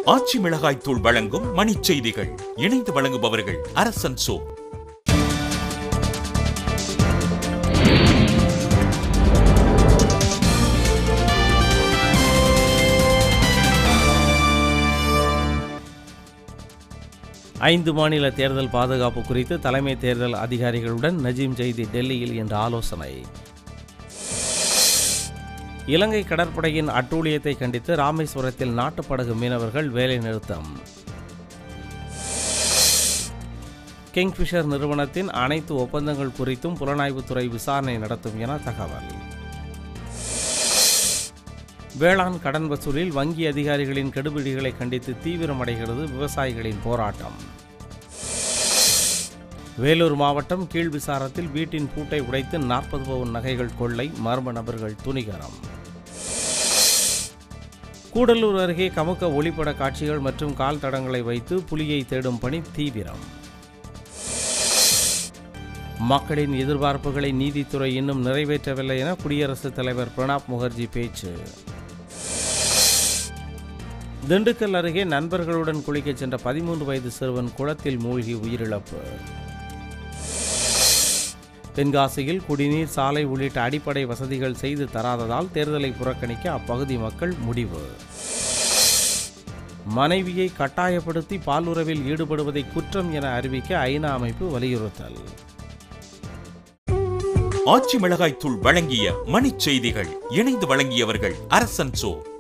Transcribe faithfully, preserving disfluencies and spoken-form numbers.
ஆச்சி மிளகாய் தூள் வழங்கும் மணிச் செய்திகள். இணைந்து வழங்குபவர்கள் அரசன் சோ. ஐந்து மாநில தேர்தல் பாதுகாப்பு குறித்து தலைமை தேர்தல் அதிகாரிகளுடன் நஜீம் ஜைதி டெல்லியில் இன்று ஆலோசனை. இலங்கை கடற்படையின் அட்டூழியத்தை கண்டித்து ராமேஸ்வரத்தில் நாட்டுப்படகு மீனவர்கள் வேலைநிறுத்தம். கிங்ஃபிஷர் நிறுவனத்தின் அனைத்து ஒப்பந்தங்கள் குறித்தும் புலனாய்வுத்துறை விசாரணை நடத்தும் என தகவல். வேளாண் கடன் வசூலில் வங்கி அதிகாரிகளின் கெடுபிடிகளை கண்டித்து தீவிரமடைகிறது விவசாயிகளின் போராட்டம். வேலூர் மாவட்டம் கீழ்விசாரத்தில் வீட்டின் பூட்டை உடைத்து நாற்பது பவுன் நகைகள் கொள்ளை, மர்ம நபர்கள் துணிகரம். கூடலூர் அருகே கமுக ஒளிப்பட காட்சிகள் மற்றும் கால் தடங்களை வைத்து புலியை தேடும் பணி தீவிரம். மக்களின் எதிர்பார்ப்புகளை நீதித்துறை இன்னும் நிறைவேற்றவில்லை என குடியரசுத் தலைவர் பிரணாப் முகர்ஜி பேச்சு. திண்டுக்கல் அருகே நண்பர்களுடன் குளிக்கச் சென்ற பதிமூன்று வயது சிறுவன் குளத்தில் மூழ்கி உயிரிழப்பு. தென்காசியில் குடிநீர், சாலை உள்ளிட்ட அடிப்படை வசதிகள் செய்து தராததால் தேர்தலை புறக்கணிக்க அப்பகுதி மக்கள் முடிவு. மனைவியை கட்டாயப்படுத்தி பாலுறவில் ஈடுபடுவதை குற்றம் என அறிவிக்க ஐநா அமைப்பு வலியுறுத்தல். ஆச்சி மிளகாய் தூள் வழங்கிய மணிச் செய்திகள். இணைந்து வழங்கியவர்கள் அரசன் சோ.